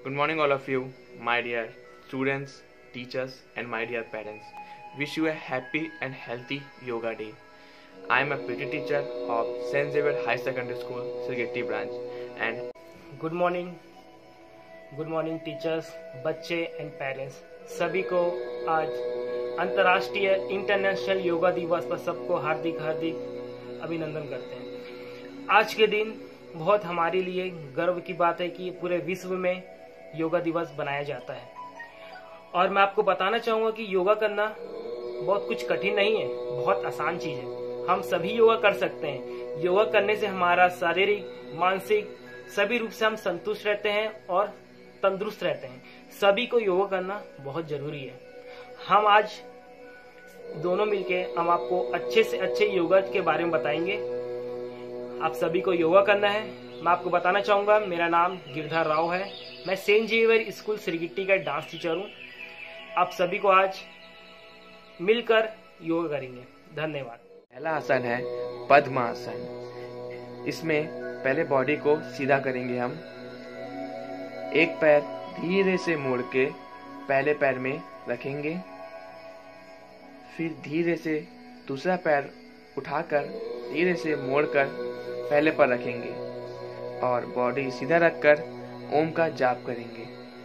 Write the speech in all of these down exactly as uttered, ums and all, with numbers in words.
Good morning, all of you, my dear students, teachers, and my dear parents. Wish you a happy and healthy yoga day. I am a P T teacher of Saint Xavier High Secondary School, Sirgetti branch, and good morning good morning teachers, बच्चे and parents सभी को आज अंतर्राष्ट्रीय international yoga दिवस पर सबको हार्दिक हार्दिक अभिनंदन करते हैं। आज के दिन बहुत हमारे लिए गर्व की बात है कि पूरे विश्व में योगा दिवस बनाया जाता है। और मैं आपको बताना चाहूँगा कि योगा करना बहुत कुछ कठिन नहीं है, बहुत आसान चीज़ है। हम सभी योगा कर सकते हैं। योगा करने से हमारा शारीरिक, मानसिक सभी रूप से हम संतुष्ट रहते हैं और तंदुरुस्त रहते हैं। सभी को योगा करना बहुत जरूरी है। हम आज दोनों मिलके हम आपको अच्छे से अच्छे योगा के बारे में बताएंगे। आप सभी को योगा करना है। मैं आपको बताना चाहूंगा, मेरा नाम गिरधर राव है। मैं सेंट जेवियर स्कूल सिरगिट्टी का डांस टीचर हूँ। आप सभी को आज मिलकर योगा करेंगे। धन्यवाद। पहला आसन है पद्मासन। इसमें पहले बॉडी को सीधा करेंगे हम। एक पैर धीरे से मोड़ के पहले पैर में रखेंगे, फिर धीरे से दूसरा पैर उठाकर धीरे से मोड़कर पहले पर रखेंगे और बॉडी सीधा रखकर ओम का जाप करेंगे।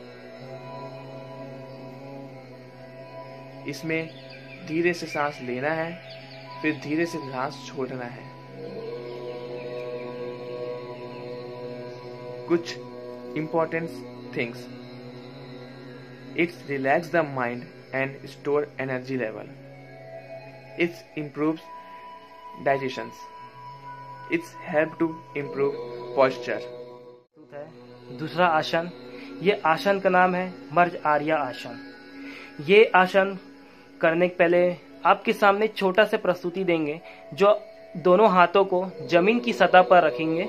इसमें धीरे से सांस लेना है, फिर धीरे से सांस छोड़ना है। कुछ important things. It relaxes the mind and store energy level. It improves digestion. It's help to improve posture. दूसरा आसन, ये आसन का नाम है मर्ज आर्या आसन। ये आसन करने के पहले आपके सामने छोटा सा प्रस्तुति देंगे, जो दोनों हाथों को जमीन की सतह पर रखेंगे।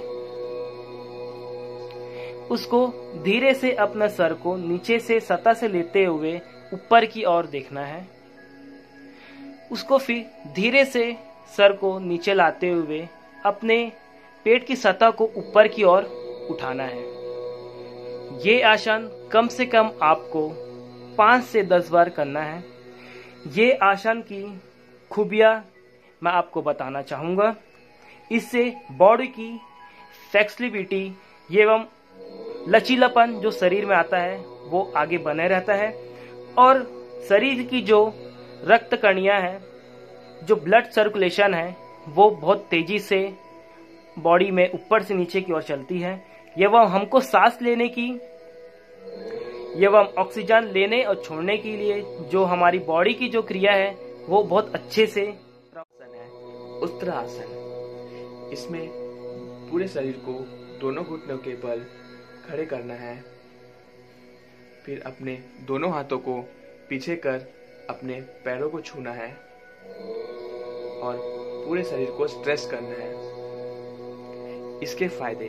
उसको धीरे से अपना सर को नीचे से सतह से लेते हुए ऊपर की ओर देखना है। उसको फिर धीरे से सर को नीचे लाते हुए अपने पेट की सतह को ऊपर की ओर उठाना है। ये आसन कम से कम आपको पाँच से दस बार करना है। ये आसन की खूबियां मैं आपको बताना चाहूँगा। इससे बॉडी की फ्लेक्सिबिलिटी एवं लचीलापन जो शरीर में आता है वो आगे बने रहता है और शरीर की जो रक्त कणियां हैं, जो ब्लड सर्कुलेशन है, वो बहुत तेजी से बॉडी में ऊपर से नीचे की ओर चलती है। एवं हमको सांस लेने की एवं ऑक्सीजन लेने और छोड़ने के लिए जो हमारी बॉडी की जो क्रिया है वो बहुत अच्छे से आसन है उत्तरासन। इसमें पूरे शरीर को दोनों घुटनों के बल खड़े करना है, फिर अपने दोनों हाथों को पीछे कर अपने पैरों को छूना है और पूरे शरीर को स्ट्रेच करना है। इसके फायदे,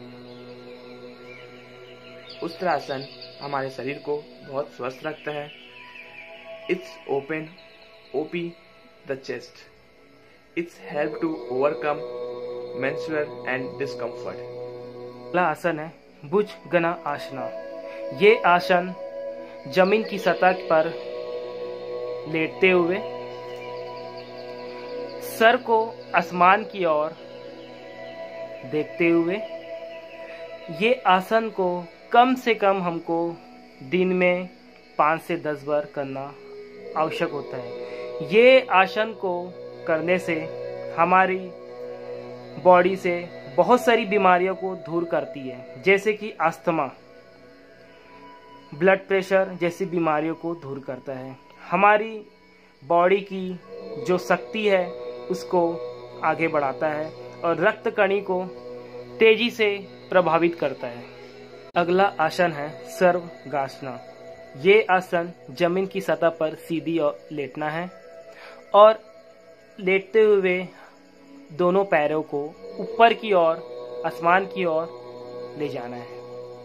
उत्तरासन हमारे शरीर को बहुत स्वस्थ रखता है। It's open up the chest. It's help to overcome menstrual and discomfort. अगला आसन है भुजंग आसना। ये आसन जमीन की सतह पर लेटते हुए सर को आसमान की ओर देखते हुए, ये आसन को कम से कम हमको दिन में पाँच से दस बार करना आवश्यक होता है। ये आसन को करने से हमारी बॉडी से बहुत सारी बीमारियों को दूर करती है, जैसे कि अस्थमा, ब्लड प्रेशर जैसी बीमारियों को दूर करता है। हमारी बॉडी की जो शक्ति है उसको आगे बढ़ाता है और रक्त कणी को तेजी से प्रभावित करता है। अगला आसन है सर्वांगासना। ये आसन जमीन की सतह पर सीधी और लेटना है और लेटते हुए दोनों पैरों को ऊपर की ओर, आसमान की ओर ले जाना है।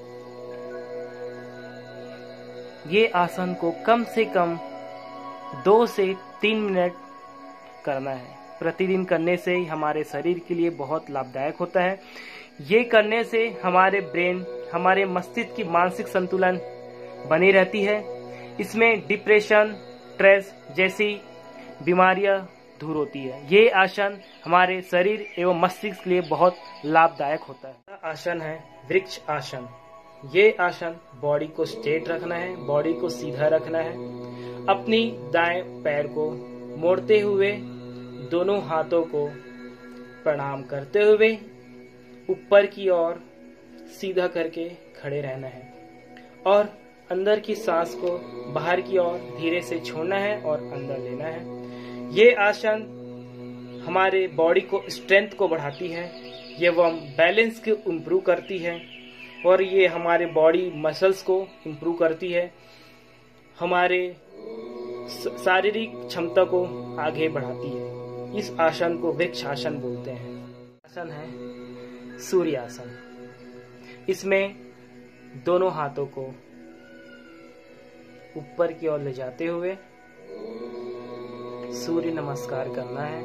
ये आसन को कम से कम दो से तीन मिनट करना है। प्रतिदिन करने से हमारे शरीर के लिए बहुत लाभदायक होता है। ये करने से हमारे ब्रेन हमारे मस्तिष्क की मानसिक संतुलन बनी रहती है। इसमें डिप्रेशन, स्ट्रेस जैसी बीमारियां दूर होती है। ये आसन हमारे शरीर एवं मस्तिष्क के लिए बहुत लाभदायक होता है। आसन है वृक्ष आसन। ये आसन बॉडी को स्ट्रेट रखना है, बॉडी को सीधा रखना है। अपनी दाएं पैर को मोड़ते हुए दोनों हाथों को प्रणाम करते हुए ऊपर की ओर सीधा करके खड़े रहना है और अंदर की सांस को बाहर की ओर धीरे से छोड़ना है और अंदर लेना है। ये आसन हमारे बॉडी को स्ट्रेंथ को बढ़ाती है, एवं बैलेंस को इम्प्रूव करती है और ये हमारे बॉडी मसल्स को इम्प्रूव करती है, हमारे शारीरिक क्षमता को आगे बढ़ाती है। इस आसन को वृक्ष आसन बोलते हैं। आसन है सूर्य आसन। इसमें दोनों हाथों को ऊपर की ओर ले जाते हुए सूर्य नमस्कार करना है।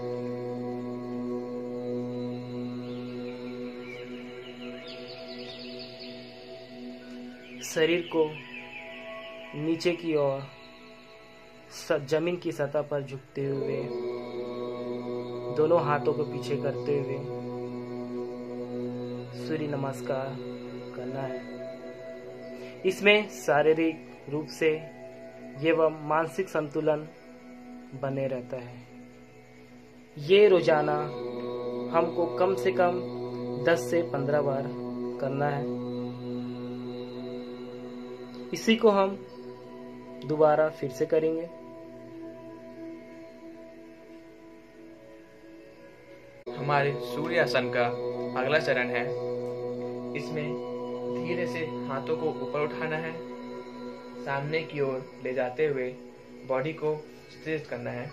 शरीर को नीचे की ओर जमीन की सतह पर झुकते हुए दोनों हाथों को पीछे करते हुए सूर्य नमस्कार करना है। इसमें शारीरिक रूप से एवं मानसिक संतुलन बने रहता है। ये रोजाना हमको कम से कम दस से पंद्रह बार करना है। इसी को हम दोबारा फिर से करेंगे। हमारे सूर्य आसन का अगला चरण है। इसमें धीरे से हाथों को ऊपर उठाना है, सामने की ओर ले जाते हुए बॉडी को स्ट्रेच करना है।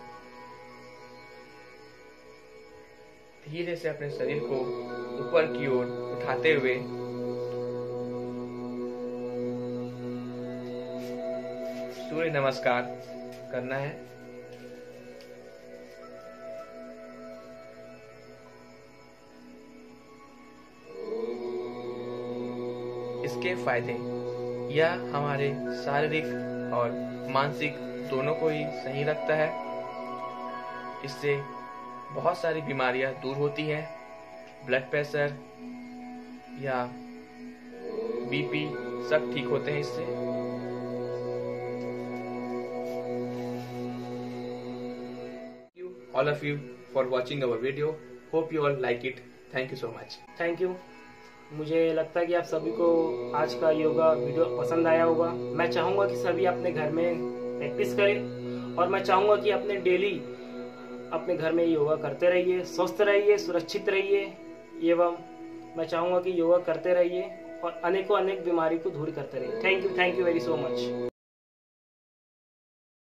धीरे से अपने शरीर को ऊपर की ओर उठाते हुए सूर्य नमस्कार करना है। इसके फायदे, यह हमारे शारीरिक और मानसिक दोनों को ही सही रखता है। इससे बहुत सारी बीमारियां दूर होती हैं। ब्लड प्रेशर या बीपी सब ठीक होते हैं इससे। All of you for watching our video. Hope you all like it. Thank you so much. Thank you. मुझे लगता है कि आप सभी को आज का योगा वीडियो पसंद आया होगा। मैं चाहूँगा कि सभी अपने घर में प्रैक्टिस करें और मैं चाहूँगा कि अपने डेली अपने घर में योगा करते रहिए, स्वस्थ रहिए, सुरक्षित रहिए एवं मैं चाहूँगा कि योगा करते रहिए और अनेकों अनेक बीमारी को दूर करते रहिए। Thank you, thank you very so much.